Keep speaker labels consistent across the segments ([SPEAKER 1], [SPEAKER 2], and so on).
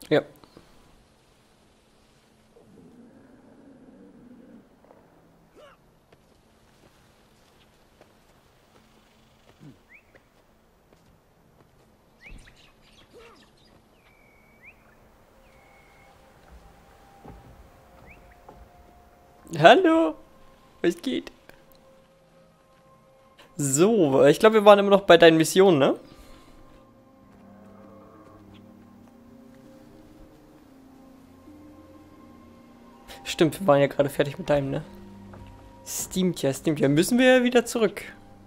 [SPEAKER 1] Ja. Hallo, was geht? So, ich glaube, wir waren immer noch bei deinen Missionen, ne? Stimmt, wir waren ja gerade fertig mit deinem, ne? Stimmt ja, stimmt ja. Müssen wir wieder zurück.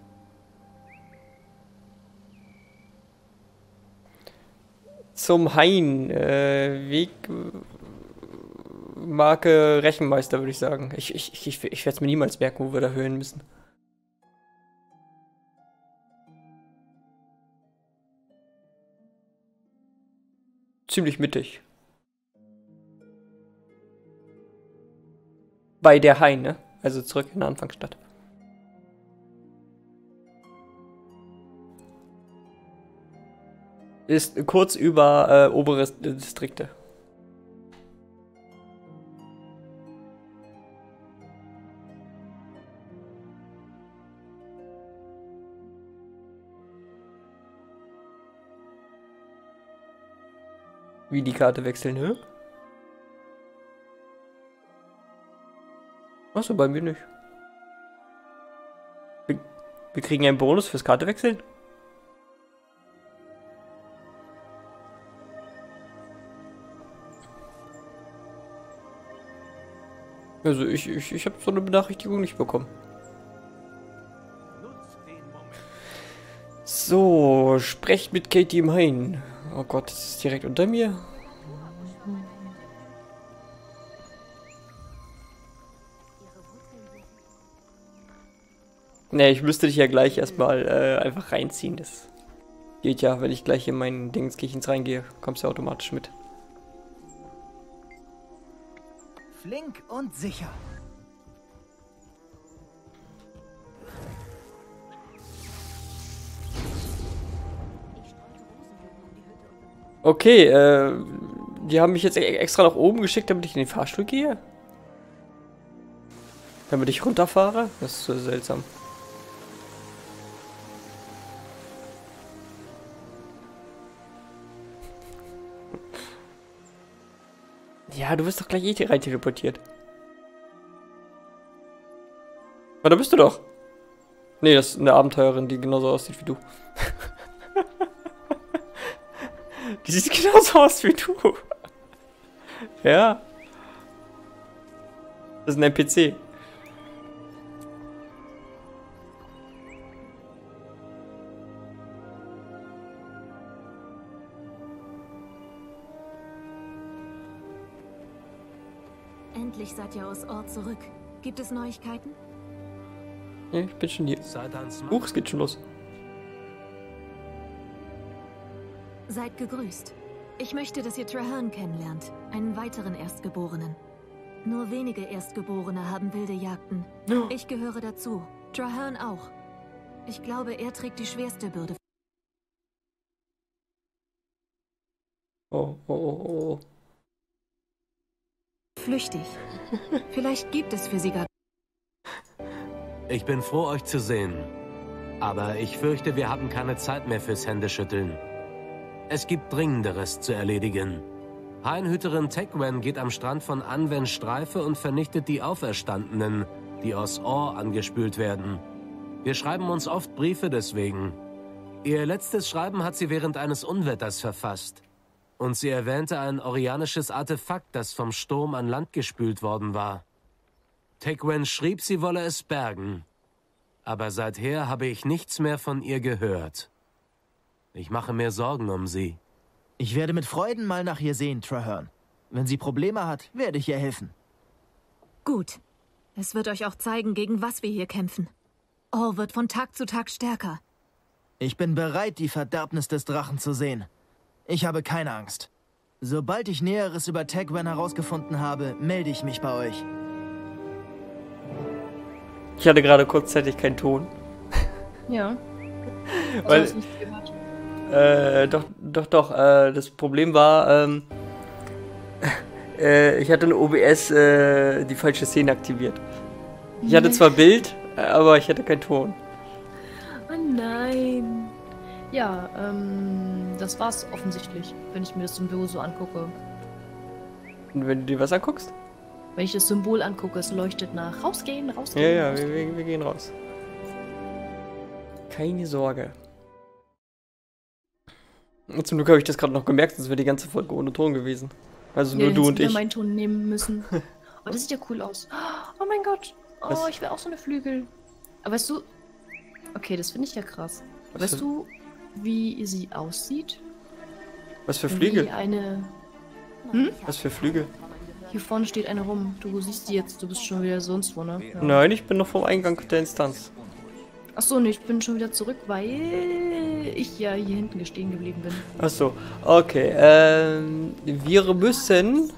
[SPEAKER 1] Zum Hain. Weg. Marke Rechenmeister, würde ich sagen. Ich werde es mir niemals merken, wo wir da hören müssen. Ziemlich mittig. Bei der Hain, ne? Also zurück in der Anfangsstadt. Ist kurz über obere Distrikte. Wie die Karte wechseln, ne? Achso, bei mir nicht. Wir kriegen einen Bonus fürs Karte wechseln? Also ich habe so eine Benachrichtigung nicht bekommen. So, sprecht mit Katie im Hain. Oh Gott, das ist direkt unter mir. Ne, ich müsste dich ja gleich erstmal einfach reinziehen. Das geht ja, wenn ich gleich in meinen Dingenskirchens reingehe, kommst du ja automatisch mit.
[SPEAKER 2] Flink und sicher.
[SPEAKER 1] Okay, die haben mich jetzt extra nach oben geschickt, damit ich in den Fahrstuhl gehe? Damit ich runterfahre? Das ist so seltsam. Ja, du wirst doch gleich eh rein teleportiert. Aber da bist du doch. Nee, das ist eine Abenteurerin, die genauso aussieht wie du. Die sieht genauso aus wie du. Ja. Das ist ein NPC.
[SPEAKER 3] Endlich seid ihr aus Ort zurück. Gibt es Neuigkeiten?
[SPEAKER 1] Ja, ich bin schon hier. Es geht schon los.
[SPEAKER 3] Seid gegrüßt. Ich möchte, dass ihr Traherne kennenlernt, einen weiteren Erstgeborenen. Nur wenige Erstgeborene haben wilde Jagden.
[SPEAKER 1] Oh.
[SPEAKER 3] Ich gehöre dazu. Traherne auch. Ich glaube, er trägt die schwerste Bürde.
[SPEAKER 1] Oh, oh, oh, oh.
[SPEAKER 3] Flüchtig. Vielleicht gibt es für sie gar...
[SPEAKER 4] Ich bin froh, euch zu sehen. Aber ich fürchte, wir haben keine Zeit mehr fürs Händeschütteln. Es gibt Dringenderes zu erledigen. Hainhüterin Tegwren geht am Strand von Anwen Streife und vernichtet die Auferstandenen, die aus Or angespült werden. Wir schreiben uns oft Briefe deswegen. Ihr letztes Schreiben hat sie während eines Unwetters verfasst. Und sie erwähnte ein orianisches Artefakt, das vom Sturm an Land gespült worden war. Tegwren schrieb, sie wolle es bergen. Aber seither habe ich nichts mehr von ihr gehört. Ich mache mir Sorgen um sie.
[SPEAKER 2] Ich werde mit Freuden mal nach ihr sehen, Traherne. Wenn sie Probleme hat, werde ich ihr helfen.
[SPEAKER 3] Gut. Es wird euch auch zeigen, gegen was wir hier kämpfen. Or wird von Tag zu Tag stärker.
[SPEAKER 2] Ich bin bereit, die Verderbnis des Drachen zu sehen. Ich habe keine Angst. Sobald ich Näheres über Tegwren herausgefunden habe, melde ich mich bei euch.
[SPEAKER 1] Ich hatte gerade kurzzeitig keinen Ton.
[SPEAKER 5] Ja.
[SPEAKER 1] Weil,
[SPEAKER 5] Hast du nicht gehört?
[SPEAKER 1] doch. Das Problem war, Ich hatte in OBS die falsche Szene aktiviert. Ich hatte zwar Bild, aber ich hatte keinen Ton.
[SPEAKER 5] Oh nein. Ja, das war's offensichtlich, wenn ich mir das Symbol so angucke.
[SPEAKER 1] Und wenn du dir was anguckst?
[SPEAKER 5] Wenn ich das Symbol angucke, es leuchtet nach rausgehen,
[SPEAKER 1] Ja,
[SPEAKER 5] rausgehen.
[SPEAKER 1] ja,
[SPEAKER 5] rausgehen.
[SPEAKER 1] wir gehen raus. Keine Sorge. Und zum Glück habe ich das gerade noch gemerkt, sonst wäre die ganze Folge ohne Ton gewesen. Also
[SPEAKER 5] Ja,
[SPEAKER 1] nur du
[SPEAKER 5] hättest
[SPEAKER 1] und
[SPEAKER 5] wieder
[SPEAKER 1] ich.
[SPEAKER 5] meinen Ton nehmen müssen. Oh, das sieht ja cool aus. Oh mein Gott. Oh,
[SPEAKER 1] Was?
[SPEAKER 5] ich will auch so eine Flügel. Aber weißt du... Okay, das finde ich ja krass.
[SPEAKER 1] Was
[SPEAKER 5] Weißt
[SPEAKER 1] für-
[SPEAKER 5] du, wie sie aussieht?
[SPEAKER 1] Was für Flügel?
[SPEAKER 5] Wie eine...
[SPEAKER 1] Was für Flügel?
[SPEAKER 5] Hier vorne steht eine rum. Du siehst die jetzt. Du bist schon wieder sonst wo, ne? Ja.
[SPEAKER 1] Nein, ich bin noch vom Eingang der Instanz.
[SPEAKER 5] Achso, ne, ich bin schon wieder zurück, weil ich ja hier hinten stehen geblieben bin.
[SPEAKER 1] Achso, okay. Wir müssen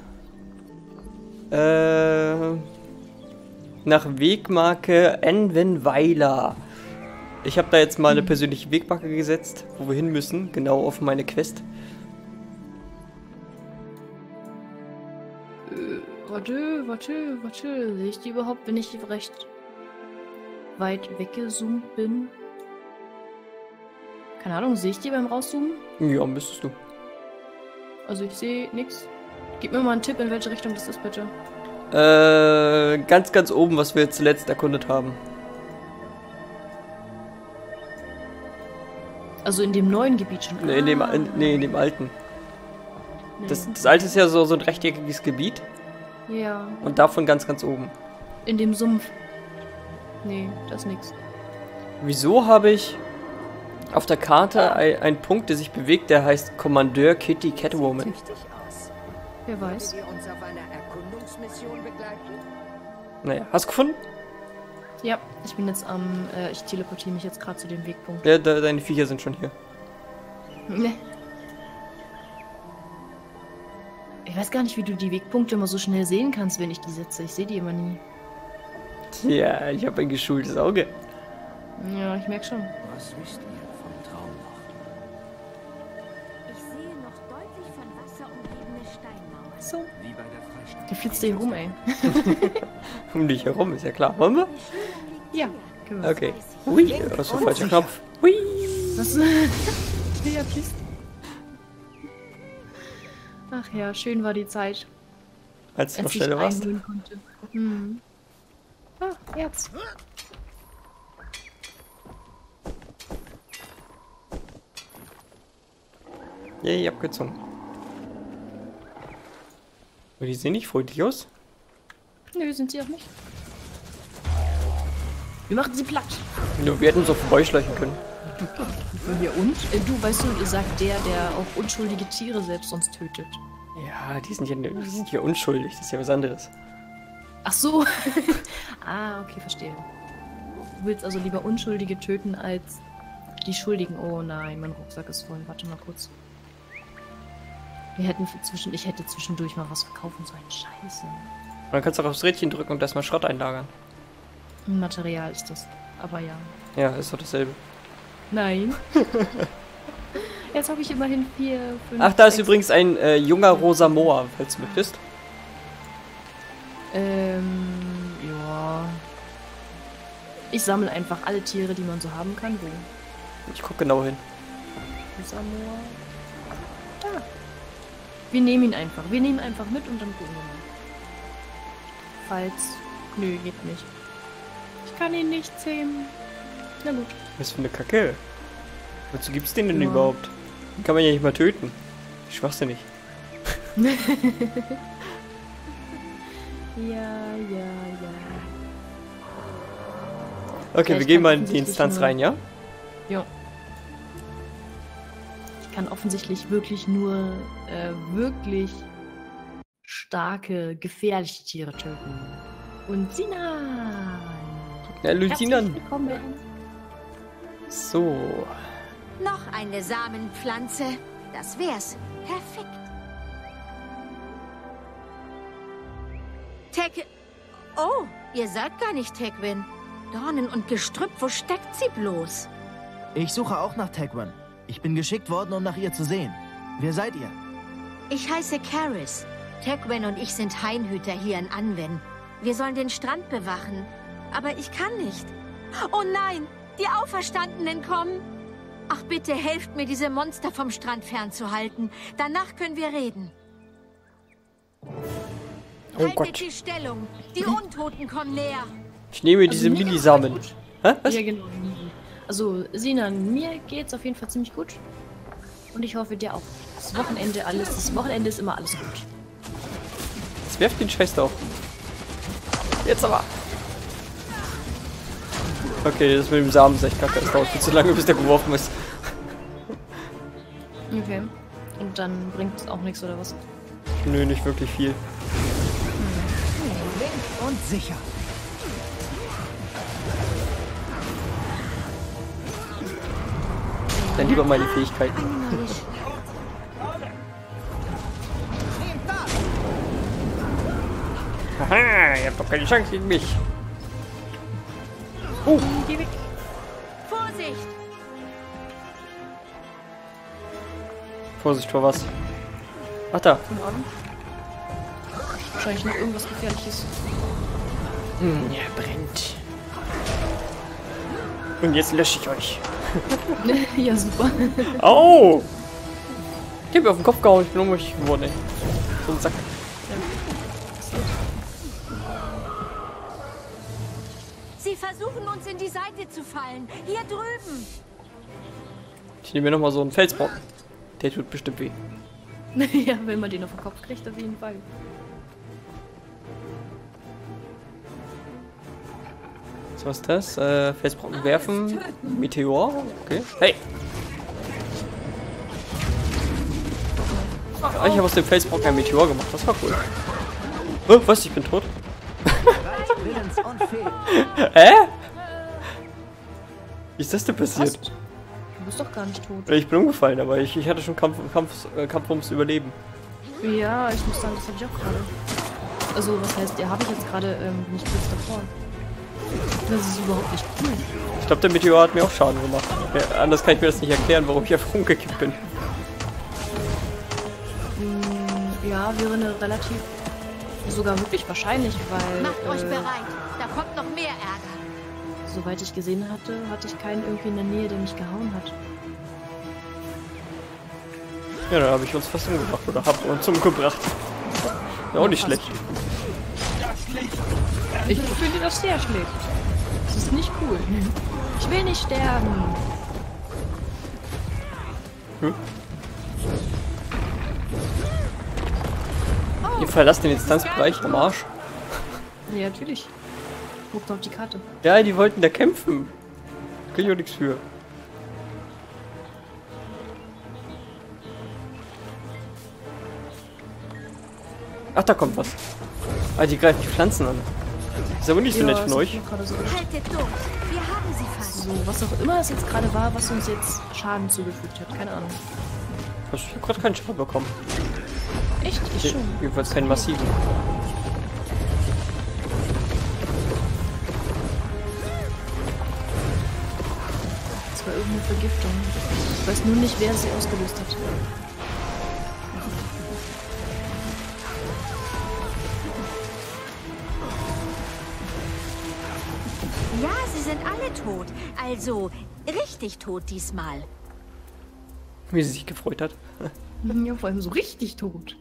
[SPEAKER 1] nach Wegmarke Envenweiler. Ich habe da jetzt mal eine persönliche Wegmarke gesetzt, wo wir hin müssen, genau auf meine Quest.
[SPEAKER 5] Warte. Sehe ich die überhaupt, wenn ich recht weit weggezoomt bin? Keine Ahnung, sehe ich die beim Rauszoomen?
[SPEAKER 1] Ja, müsstest du.
[SPEAKER 5] Also ich sehe nichts. Gib mir mal einen Tipp, in welche Richtung das ist, bitte.
[SPEAKER 1] Ganz oben, was wir zuletzt erkundet haben.
[SPEAKER 5] Also in dem neuen Gebiet schon.
[SPEAKER 1] Nee, in dem alten.
[SPEAKER 5] Nee.
[SPEAKER 1] Das alte ist ja so ein rechteckiges Gebiet
[SPEAKER 5] Ja,
[SPEAKER 1] und davon ganz oben.
[SPEAKER 5] in dem Sumpf. Nee, das ist nix.
[SPEAKER 1] Wieso habe ich auf der Karte einen Punkt, der sich bewegt, der heißt Kommandeur Kitty Catwoman?
[SPEAKER 6] Tüchtig aus.
[SPEAKER 5] Wer weiß.
[SPEAKER 6] Wollt ihr uns auf einer Erkundungsmission begleiten?
[SPEAKER 1] Naja, hast du gefunden?
[SPEAKER 5] Ja, ich bin jetzt am... ich teleportiere mich jetzt gerade zu dem Wegpunkt.
[SPEAKER 1] Ja, deine Viecher sind schon hier.
[SPEAKER 5] Nee. Ich weiß gar nicht, wie du die Wegpunkte immer so schnell sehen kannst, wenn ich die setze. Ich sehe die immer nie.
[SPEAKER 1] Ja, ich habe ein geschultes Auge.
[SPEAKER 5] Ja, ich merke schon.
[SPEAKER 6] Was wisst ihr vom Traumlord?
[SPEAKER 7] Ich sehe noch deutlich von Wasser umgebene Steinmauern.
[SPEAKER 5] So.
[SPEAKER 6] Wie bei der Freistadt.
[SPEAKER 5] Der flitzt hier rum, ey.
[SPEAKER 1] Um dich herum, ist ja klar. Wollen wir?
[SPEAKER 5] Ja, können wir.
[SPEAKER 1] Okay. Hui, das ist ein falscher Knopf. Hui.
[SPEAKER 5] Was? Ja, please. Ach ja, schön war die Zeit,
[SPEAKER 1] Als du noch
[SPEAKER 5] als ich
[SPEAKER 1] schneller warst.
[SPEAKER 5] einholen konnte. Hm. Ah, Herz.
[SPEAKER 1] Yay, abgezogen. Aber die sehen nicht freundlich aus.
[SPEAKER 5] Nö, sind sie auch nicht. Wir machen sie platt.
[SPEAKER 1] Nur wir hätten uns auch vorbeischleichen können.
[SPEAKER 5] Ja, und? Du, weißt du, sagt der auch unschuldige Tiere selbst sonst tötet.
[SPEAKER 1] Ja, die sind ja unschuldig. Das ist ja was anderes.
[SPEAKER 5] Ach so. Ah, okay, verstehe. Du willst also lieber Unschuldige töten als die Schuldigen. Oh nein, mein Rucksack ist voll. Warte mal kurz. Ich hätte zwischendurch mal was verkaufen sollen. Scheiße.
[SPEAKER 1] Und dann kannst du auch aufs Rädchen drücken und erstmal Schrott einlagern.
[SPEAKER 5] Material ist das. Aber ja.
[SPEAKER 1] Ja, ist doch dasselbe.
[SPEAKER 5] Nein. Jetzt habe ich immerhin 4, 5.
[SPEAKER 1] Ach, da ist
[SPEAKER 5] 6.
[SPEAKER 1] übrigens ein junger rosa Moa, falls du möchtest.
[SPEAKER 5] Ja. Ich sammle einfach alle Tiere, die man so haben kann. Wo?
[SPEAKER 1] Ich guck genau hin.
[SPEAKER 5] Samoa. Da. Wir nehmen ihn einfach. Wir nehmen einfach mit und dann gucken wir mal. Falls. Nö, geht nicht. Ich kann ihn nicht zähmen. Na gut.
[SPEAKER 1] Was für eine Kacke. Wozu gibt's den denn
[SPEAKER 5] Ja.
[SPEAKER 1] überhaupt? Den kann man ja nicht mal töten. Schwachsinnig.
[SPEAKER 5] Ja.
[SPEAKER 1] Okay,
[SPEAKER 5] Ja,
[SPEAKER 1] wir
[SPEAKER 5] ich
[SPEAKER 1] gehen
[SPEAKER 5] kann
[SPEAKER 1] mal in die
[SPEAKER 5] offensichtlich
[SPEAKER 1] Instanz
[SPEAKER 5] nur-
[SPEAKER 1] rein, ja?
[SPEAKER 5] Ja. Ich kann offensichtlich wirklich nur wirklich starke, gefährliche Tiere töten. Und Sinan!
[SPEAKER 1] Ja, Lucinan.
[SPEAKER 5] Herzlich willkommen.
[SPEAKER 1] So.
[SPEAKER 7] Noch eine Samenpflanze. Das wär's. Perfekt. Oh, ihr seid gar nicht Tekwin. Dornen und Gestrüpp, wo steckt sie bloß?
[SPEAKER 2] Ich suche auch nach Tegwin. Ich bin geschickt worden, um nach ihr zu sehen. Wer seid ihr?
[SPEAKER 7] Ich heiße Karis. Tegwin und ich sind Hainhüter hier in Anwen. Wir sollen den Strand bewachen. Aber ich kann nicht. Oh nein, die Auferstandenen kommen. Ach, bitte helft mir, diese Monster vom Strand fernzuhalten. Danach können wir reden.
[SPEAKER 1] Oh
[SPEAKER 7] Haltet
[SPEAKER 1] Gott.
[SPEAKER 7] die Stellung. Die Untoten kommen näher.
[SPEAKER 1] Ich nehme diese
[SPEAKER 5] mir geht's
[SPEAKER 1] Millisamen.
[SPEAKER 5] gut.
[SPEAKER 1] Hä? Was?
[SPEAKER 5] Ja, genau. Also, Sinan, mir geht's auf jeden Fall ziemlich gut. Und ich hoffe, dir auch. Das Wochenende ist immer alles gut.
[SPEAKER 1] Jetzt werft den Scheiß drauf. Jetzt aber. Okay, das mit dem Samen ist echt kacke. Das dauert viel zu lange, bis der geworfen ist.
[SPEAKER 5] Okay. Und dann bringt es auch nichts, oder was?
[SPEAKER 1] Nö, nicht wirklich viel.
[SPEAKER 2] Und sicher.
[SPEAKER 1] Dann lieber meine Fähigkeiten. Haha, ihr habt doch keine Chance gegen mich.
[SPEAKER 5] Geh weg.
[SPEAKER 7] Vorsicht!
[SPEAKER 1] Vorsicht vor was? Ach da.
[SPEAKER 5] Guten Abend. Wahrscheinlich noch irgendwas Gefährliches.
[SPEAKER 1] Ja, brennt. Und jetzt lösche ich euch.
[SPEAKER 5] Ja, super.
[SPEAKER 1] Au! Ich hab mir auf den Kopf gehauen, ich bin ohnmächtig geworden, ey. So ein Sack.
[SPEAKER 7] Sie versuchen uns in die Seite zu fallen. Hier drüben.
[SPEAKER 1] Ich nehme mir nochmal so einen Felsbrock. Der tut bestimmt weh.
[SPEAKER 5] Ja, wenn man den auf den Kopf kriegt, auf jeden Fall.
[SPEAKER 1] So, was ist das? Felsbrocken werfen. Meteor. Okay. Hey! Ah, ich habe aus dem Felsbrocken ein Meteor gemacht. Das war cool. Oh, was? Ich bin tot.
[SPEAKER 2] Willens und fähig.
[SPEAKER 1] Hä? Wie ist das denn passiert?
[SPEAKER 5] Was? Du bist doch gar nicht tot.
[SPEAKER 1] Ich bin umgefallen, aber ich hatte schon Kampf ums Überleben.
[SPEAKER 5] Ja, ich muss sagen, das habe ich auch gerade. Also, was heißt, ja, habe ich jetzt gerade nicht kurz davor. Das ist überhaupt nicht cool.
[SPEAKER 1] Ich glaube, der Meteor hat mir auch Schaden gemacht. Ja, anders kann ich mir das nicht erklären, warum ich einfach umgekippt bin.
[SPEAKER 5] Ja, wäre eine relativ, sogar wirklich wahrscheinlich, weil,
[SPEAKER 7] Macht euch bereit. Da kommt noch mehr Ärger.
[SPEAKER 5] soweit ich gesehen hatte, hatte ich keinen irgendwie in der Nähe, der mich gehauen hat.
[SPEAKER 1] Ja, dann habe ich uns fast umgebracht oder hab uns umgebracht. Ja, auch nicht
[SPEAKER 5] fast.
[SPEAKER 1] schlecht.
[SPEAKER 5] Ich finde das sehr schlecht. Das ist nicht cool. Ich will nicht sterben.
[SPEAKER 1] Hm? Ihr verlasst den Instanzbereich am Arsch.
[SPEAKER 5] Ja, natürlich. Guckt auf die Karte.
[SPEAKER 1] Ja, die wollten da kämpfen. Krieg ich auch nichts für. Ach, da kommt was. Ah, die greifen die Pflanzen an. Ist aber nicht so nett von
[SPEAKER 5] das
[SPEAKER 1] euch.
[SPEAKER 5] hab ich gerade so gedacht.
[SPEAKER 7] Haltet durch. Wir haben sie fast.
[SPEAKER 5] So, was auch immer es jetzt gerade war, was uns jetzt Schaden zugefügt hat. Keine Ahnung.
[SPEAKER 1] Ich hab gerade keinen Schaden bekommen.
[SPEAKER 5] Echt? Ich schon.
[SPEAKER 1] Jedenfalls keinen massiven.
[SPEAKER 5] Das war irgendeine Vergiftung. Ich weiß nur nicht, wer sie ausgelöst hat.
[SPEAKER 7] Ja, sie sind alle tot. Also, richtig tot diesmal.
[SPEAKER 1] Wie sie sich gefreut hat.
[SPEAKER 5] Ja, vor allem so richtig tot.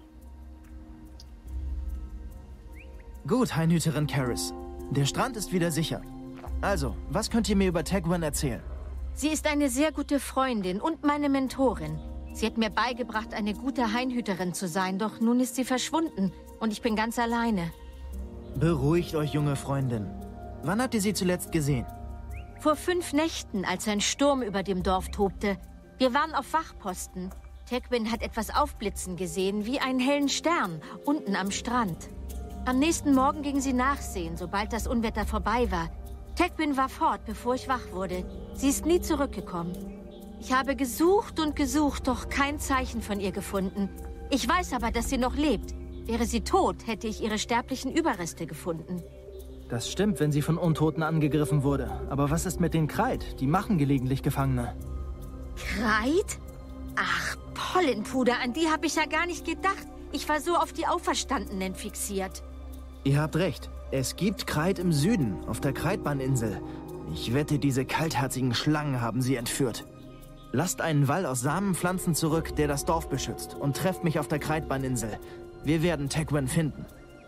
[SPEAKER 2] Gut, Hainhüterin Karis. Der Strand ist wieder sicher. Also, was könnt ihr mir über Tegwin erzählen?
[SPEAKER 7] Sie ist eine sehr gute Freundin und meine Mentorin. Sie hat mir beigebracht, eine gute Hainhüterin zu sein, doch nun ist sie verschwunden und ich bin ganz alleine.
[SPEAKER 2] Beruhigt euch, junge Freundin. Wann habt ihr sie zuletzt gesehen?
[SPEAKER 7] Vor 5 Nächten, als ein Sturm über dem Dorf tobte. Wir waren auf Wachposten. Tegwin hat etwas aufblitzen gesehen, wie einen hellen Stern, unten am Strand. Am nächsten Morgen ging sie nachsehen, sobald das Unwetter vorbei war. Tegwin war fort, bevor ich wach wurde. Sie ist nie zurückgekommen. Ich habe gesucht und gesucht, doch kein Zeichen von ihr gefunden. Ich weiß aber, dass sie noch lebt. Wäre sie tot, hätte ich ihre sterblichen Überreste gefunden.
[SPEAKER 2] Das stimmt, wenn sie von Untoten angegriffen wurde. Aber was ist mit den Kreid? Die machen gelegentlich Gefangene.
[SPEAKER 7] Kreid? Ach, Pollenpuder, an die habe ich ja gar nicht gedacht. Ich war so auf die Auferstandenen fixiert.
[SPEAKER 2] Ihr habt recht. Es gibt Kreid im Süden, auf der Kreidbahninsel. Ich wette, diese kaltherzigen Schlangen haben sie entführt. Lasst einen Wall aus Samenpflanzen zurück, der das Dorf beschützt, und trefft mich auf der Kreidbahninsel. Wir werden Tegwin finden.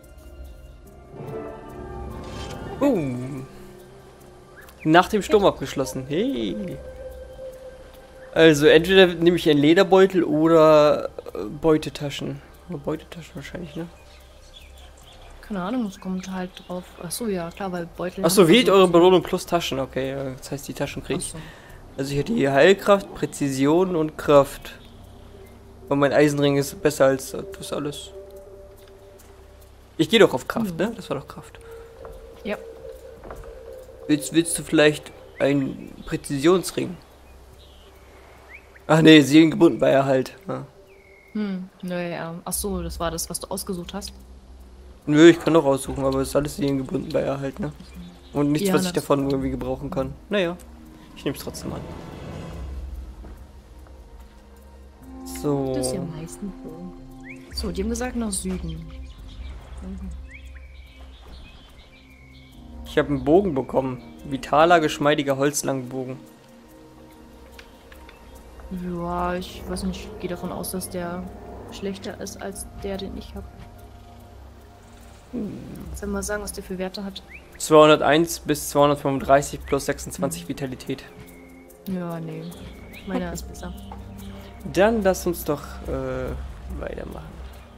[SPEAKER 1] Nach dem Sturm abgeschlossen. Hey. Also entweder nehme ich einen Lederbeutel oder Beutetaschen. Beutetaschen wahrscheinlich, ne?
[SPEAKER 5] Keine Ahnung, es kommt halt drauf. Achso, ja, klar, weil Beutel.
[SPEAKER 1] Achso, wählt eure Belohnung plus Taschen. Okay, das heißt, die Taschen kriege ich.
[SPEAKER 5] So.
[SPEAKER 1] Also ich hätte hier Heilkraft, Präzision und Kraft. Und mein Eisenring ist besser als das alles. Ich gehe doch auf Kraft, ne? Das war doch Kraft.
[SPEAKER 5] Ja.
[SPEAKER 1] Willst du vielleicht einen Präzisionsring? Ach nee, seelengebunden bei Erhalt. Ja.
[SPEAKER 5] Naja, achso, das war das, was du ausgesucht hast.
[SPEAKER 1] Nö, ich kann doch aussuchen, aber es ist alles seelengebunden bei Erhalt, ne? Und nichts,
[SPEAKER 5] Ja,
[SPEAKER 1] was ich
[SPEAKER 5] das-
[SPEAKER 1] davon irgendwie gebrauchen kann. Naja, ich nehme es trotzdem an. So.
[SPEAKER 5] Das ist ja am meisten. So, die haben gesagt nach Süden.
[SPEAKER 1] Ich habe einen Bogen bekommen. Vitaler, geschmeidiger Holzlangbogen.
[SPEAKER 5] Ja, ich weiß nicht, ich gehe davon aus, dass der schlechter ist als der, den ich habe. Soll mal sagen, was der für Werte hat?
[SPEAKER 1] 201 bis 235 plus 26 Vitalität.
[SPEAKER 5] Ja, nee. Meiner ist besser.
[SPEAKER 1] Dann lass uns doch weitermachen.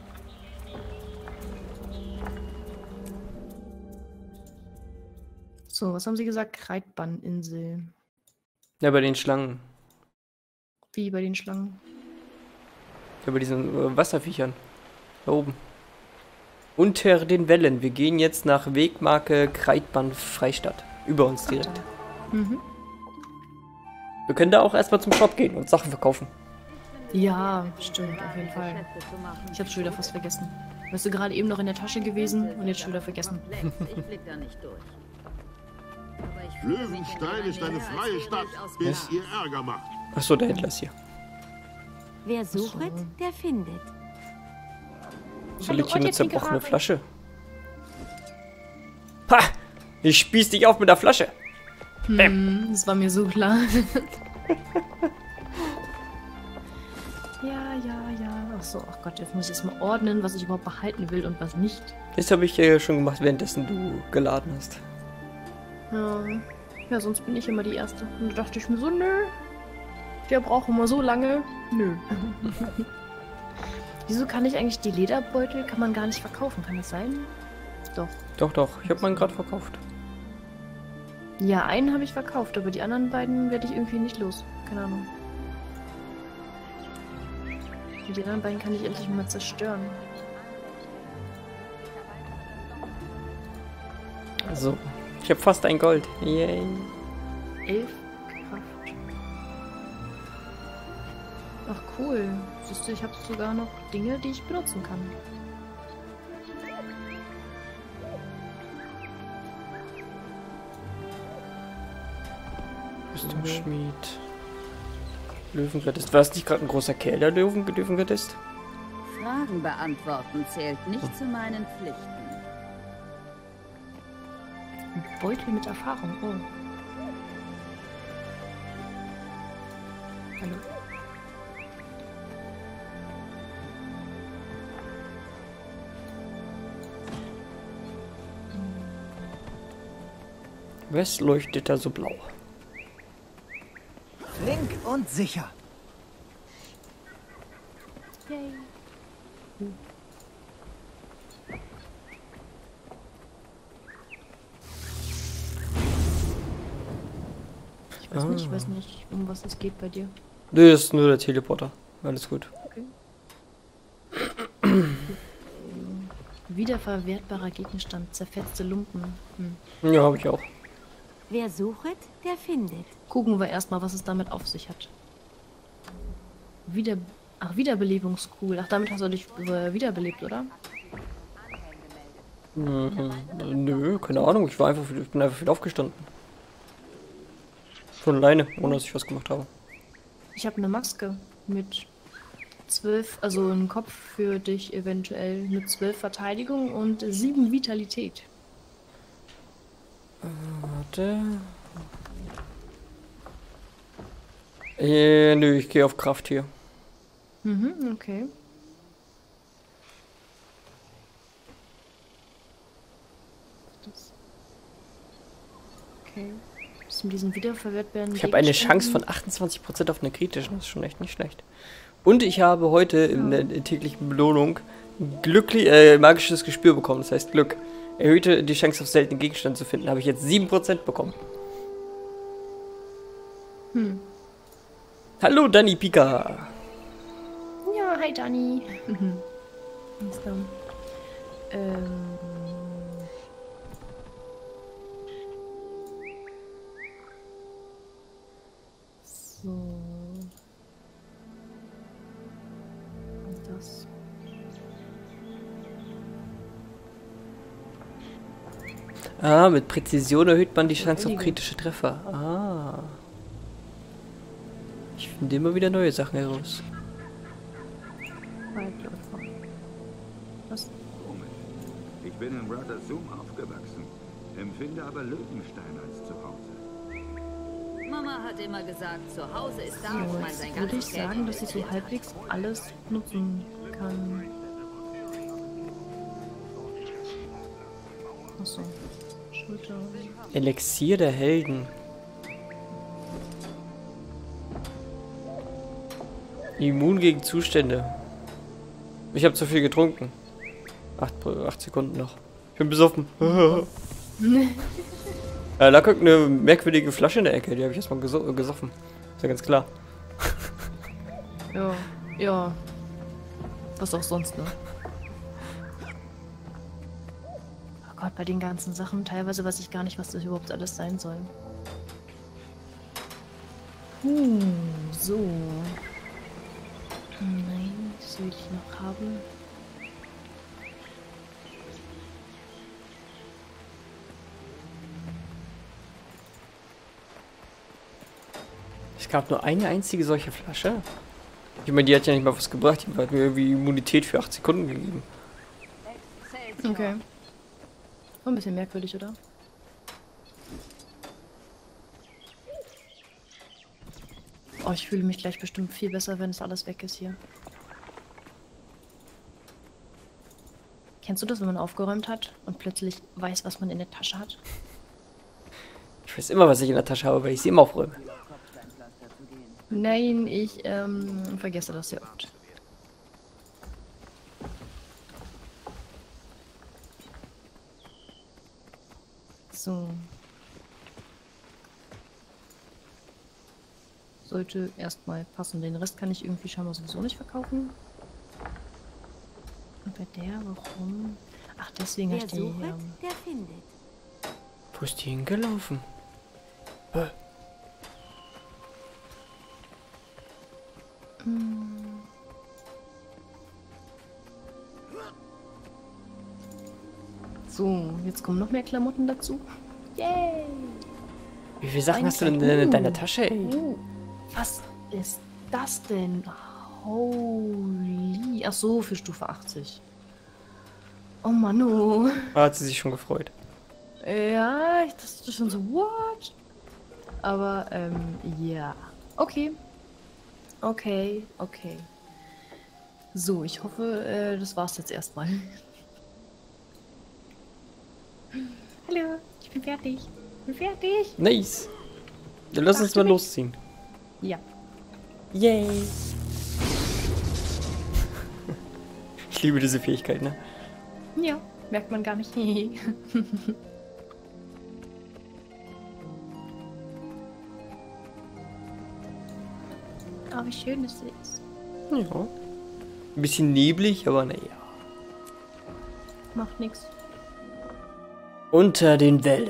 [SPEAKER 5] So, was haben sie gesagt? Kreidbahninsel.
[SPEAKER 1] Ja, bei den Schlangen.
[SPEAKER 5] Wie bei den Schlangen.
[SPEAKER 1] Ja, bei diesen Wasserviechern. Da oben. Unter den Wellen. Wir gehen jetzt nach Wegmarke Kreidbahn Freistadt. Über uns direkt.
[SPEAKER 5] Mhm.
[SPEAKER 1] Wir können da auch erstmal zum Shop gehen und Sachen verkaufen.
[SPEAKER 5] Ja, stimmt, auf jeden Fall. Ich hab's schon wieder fast vergessen. Wärst du gerade eben noch in der Tasche gewesen und jetzt schon wieder vergessen.
[SPEAKER 8] Ich blick da nicht durch.
[SPEAKER 9] Löwenstein ist eine freie Stadt, bis ihr Ärger macht.
[SPEAKER 1] Achso, der Händler ist hier.
[SPEAKER 7] Wer sucht, der findet.
[SPEAKER 1] So
[SPEAKER 5] Hallo,
[SPEAKER 1] liegt hier eine
[SPEAKER 5] Otto,
[SPEAKER 1] zerbrochene
[SPEAKER 5] Pinkerare.
[SPEAKER 1] Flasche. Ha! Ich spieß dich auf mit der Flasche.
[SPEAKER 5] Das war mir so klar. Ja. Achso, ach Gott, jetzt muss ich erstmal ordnen, was ich überhaupt behalten will und was nicht.
[SPEAKER 1] Das habe ich schon gemacht, währenddessen du geladen hast.
[SPEAKER 5] Ja, sonst bin ich immer die Erste. Und da dachte ich mir so, nö. Der braucht immer so lange. Nö. Wieso kann ich eigentlich die Lederbeutel, kann man gar nicht verkaufen? Kann das sein? Doch.
[SPEAKER 1] Doch. Ich habe meinen gerade verkauft.
[SPEAKER 5] Ja, einen habe ich verkauft, aber die anderen beiden werde ich irgendwie nicht los. Keine Ahnung. Und die anderen beiden kann ich endlich mal zerstören.
[SPEAKER 1] Also, ich habe fast ein Gold. Yay.
[SPEAKER 5] 11 Kraft. Ach cool. Siehst du, ich habe sogar noch Dinge, die ich benutzen kann.
[SPEAKER 1] Rüstungsschmied. Löwenrettest. War es nicht gerade ein großer Kerl, der Löwenrettest?
[SPEAKER 8] Fragen beantworten zählt nicht zu meinen Pflichten.
[SPEAKER 5] Ein Beutel mit Erfahrung. Oh. Hallo.
[SPEAKER 1] Was leuchtet da so blau?
[SPEAKER 2] Flink und sicher.
[SPEAKER 5] Yay. Ich weiß nicht, um was es geht bei dir.
[SPEAKER 1] Nö, das ist nur der Teleporter. Alles gut.
[SPEAKER 5] Wiederverwertbarer Gegenstand, zerfetzte Lumpen.
[SPEAKER 1] Ja, habe ich auch.
[SPEAKER 7] Wer sucht, der findet.
[SPEAKER 5] Gucken wir erstmal, was es damit auf sich hat. Wiederbelebungskugel. Ach, damit hast du dich wiederbelebt, oder?
[SPEAKER 1] Nö, keine Ahnung. Ich bin einfach wieder aufgestanden. Von alleine, ohne dass ich was gemacht habe.
[SPEAKER 5] Ich habe eine Maske mit 12, also ein Kopf für dich eventuell mit 12 Verteidigung und 7 Vitalität.
[SPEAKER 1] Warte. Nö, ich gehe auf Kraft hier.
[SPEAKER 5] Mhm, okay. Okay. Was mit diesen wiederverwertbaren
[SPEAKER 1] Ich habe eine Chance von 28% auf eine kritischen. Das ist schon echt nicht schlecht. Und ich habe heute in der täglichen Belohnung magisches Gespür bekommen. Das heißt Glück. Erhöhte die Chance auf seltene Gegenstände zu finden. Habe ich jetzt 7% bekommen. Hallo Dani Pika.
[SPEAKER 5] Ja, hi Dani. So. Und das.
[SPEAKER 1] Ah, mit Präzision erhöht man die Chance auf kritische Treffer. Ah. Ich finde immer wieder neue Sachen heraus.
[SPEAKER 5] Was?
[SPEAKER 10] Ich bin in Brother Zoom aufgewachsen, empfinde aber Löwenstein als zu Hause.
[SPEAKER 8] Mama hat immer gesagt, zu Hause ist da,
[SPEAKER 5] So,
[SPEAKER 8] wo man
[SPEAKER 5] jetzt
[SPEAKER 8] sein
[SPEAKER 5] würde ich
[SPEAKER 8] ganzes Geld
[SPEAKER 5] sagen, dass ich so
[SPEAKER 8] investiert hat.
[SPEAKER 5] halbwegs alles nutzen kann. Achso. Schulter.
[SPEAKER 1] Elixier der Helden. Immun gegen Zustände. Ich habe zu viel getrunken. 8 Sekunden noch. Ich bin besoffen. Da lag eine merkwürdige Flasche in der Ecke. Die habe ich erstmal gesoffen. Ist ja ganz klar.
[SPEAKER 5] Ja, ja. Was auch sonst, ne? Oh Gott, bei den ganzen Sachen, teilweise weiß ich gar nicht, was das überhaupt alles sein soll. So. Nein, das will ich noch haben.
[SPEAKER 1] Es gab nur eine einzige solche Flasche. Ich meine, die hat ja nicht mal was gebracht. Die hat mir irgendwie Immunität für 8 Sekunden gegeben.
[SPEAKER 5] Okay. Ein bisschen merkwürdig, oder? Oh, ich fühle mich gleich bestimmt viel besser, wenn es alles weg ist hier. Kennst du das, wenn man aufgeräumt hat und plötzlich weiß, was man in der Tasche hat?
[SPEAKER 1] Ich weiß immer, was ich in der Tasche habe, weil ich sie immer aufräume.
[SPEAKER 5] Nein, ich vergesse das sehr oft. So. Sollte erstmal passen. Den Rest kann ich irgendwie scheinbar sowieso nicht verkaufen. Und bei der, warum? Ach, deswegen habe ich die.
[SPEAKER 7] Der findet.
[SPEAKER 1] Wo ist die hingelaufen?
[SPEAKER 5] So, jetzt kommen noch mehr Klamotten dazu. Yay!
[SPEAKER 1] Wie viele Sachen hast du denn in deiner Tasche, ey?
[SPEAKER 5] Was ist das denn? Holy. Ach so, für Stufe 80. Oh Mann, oh.
[SPEAKER 1] Hat sie sich schon gefreut.
[SPEAKER 5] Ja, ich dachte schon so, what? Aber, ja. Okay. Okay. So, ich hoffe, das war's jetzt erstmal. Hallo, ich bin fertig.
[SPEAKER 1] Nice. Dann lass uns mal losziehen.
[SPEAKER 5] Ja.
[SPEAKER 1] Yay. Ich liebe diese Fähigkeit, ne?
[SPEAKER 5] Ja, merkt man gar nicht. Oh, wie schön es ist.
[SPEAKER 1] Ja. Ein bisschen neblig, aber naja.
[SPEAKER 5] Macht nichts.
[SPEAKER 1] Unter den Wellen.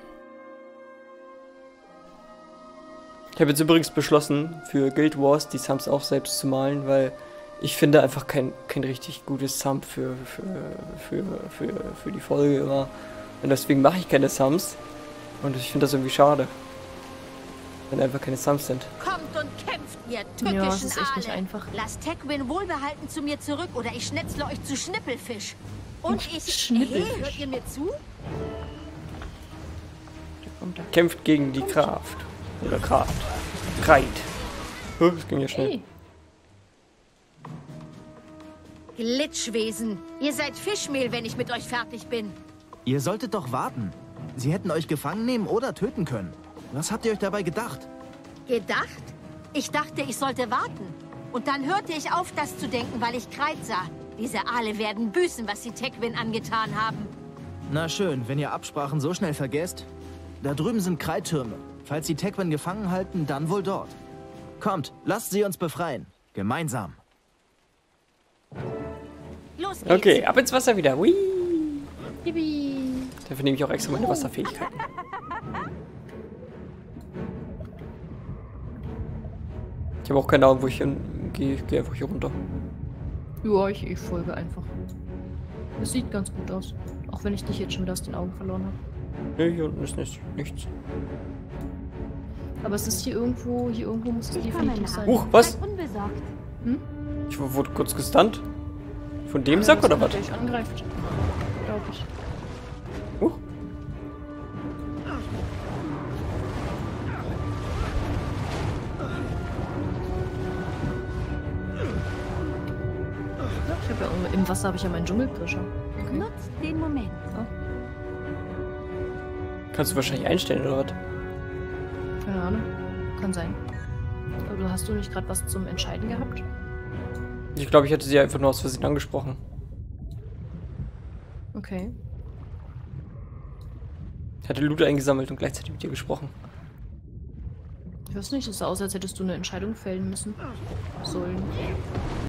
[SPEAKER 1] Ich habe jetzt übrigens beschlossen, für Guild Wars die Sums auch selbst zu malen, weil ich finde einfach kein richtig gutes Sum für die Folge immer. Und deswegen mache ich keine Sums. Und ich finde das irgendwie schade, wenn einfach keine Sums sind.
[SPEAKER 7] Kommt und kämpft ihr
[SPEAKER 5] Ja, das
[SPEAKER 7] tückischen
[SPEAKER 5] ist echt nicht
[SPEAKER 7] Aale.
[SPEAKER 5] einfach.
[SPEAKER 7] Lasst Tekwin wohlbehalten zu mir zurück oder ich schnetzle euch zu Schnippelfisch. Und ich...
[SPEAKER 5] Schnippelfisch.
[SPEAKER 7] Hey, hört ihr mir zu?
[SPEAKER 5] Da kommt er.
[SPEAKER 1] Kämpft gegen die Kraft. Oder Kraft. Kreit. Oh, das ging ja schnell.
[SPEAKER 5] Hey.
[SPEAKER 7] Glitschwesen. Ihr seid Fischmehl, wenn ich mit euch fertig bin.
[SPEAKER 2] Ihr solltet doch warten. Sie hätten euch gefangen nehmen oder töten können. Was habt ihr euch dabei gedacht?
[SPEAKER 7] Gedacht? Ich dachte, ich sollte warten. Und dann hörte ich auf, das zu denken, weil ich Kreit sah. Diese Aale werden büßen, was sie Tekwin angetan haben.
[SPEAKER 2] Na schön, wenn ihr Absprachen so schnell vergesst. Da drüben sind Kreittürme. Falls sie Tekwin gefangen halten, dann wohl dort. Kommt, lasst sie uns befreien. Gemeinsam.
[SPEAKER 7] Los geht's.
[SPEAKER 1] Okay, ab ins Wasser wieder. Hui.
[SPEAKER 5] Yippie.
[SPEAKER 1] Dafür nehme ich auch extra meine Wasserfähigkeiten. Ich habe auch keine Ahnung, wo ich hingehe. Ich gehe einfach hier runter.
[SPEAKER 5] Ja, ich folge einfach. Es sieht ganz gut aus. Auch wenn ich dich jetzt schon wieder aus den Augen verloren habe.
[SPEAKER 1] Ne, hier unten ist nichts.
[SPEAKER 5] Aber es ist hier irgendwo muss es definitiv sein.
[SPEAKER 1] Huch, was?
[SPEAKER 3] Unbesorgt.
[SPEAKER 1] Ich wurde kurz gestunt. Von dem Sack oder was?
[SPEAKER 5] Der dich angreift. Glaube ich.
[SPEAKER 1] Huch.
[SPEAKER 5] Ich habe ja im Wasser habe ich ja meinen Dschungelpirscher. Okay.
[SPEAKER 3] Nutzt den Moment.
[SPEAKER 1] Kannst du wahrscheinlich einstellen oder was?
[SPEAKER 5] Keine Ahnung. Kann sein. Aber hast du nicht gerade was zum Entscheiden gehabt?
[SPEAKER 1] Ich glaube, ich hatte sie einfach nur aus Versehen angesprochen.
[SPEAKER 5] Okay.
[SPEAKER 1] Ich hatte Loot eingesammelt und gleichzeitig mit dir gesprochen.
[SPEAKER 5] Ich weiß nicht, es sah aus, als hättest du eine Entscheidung fällen müssen. Sollen.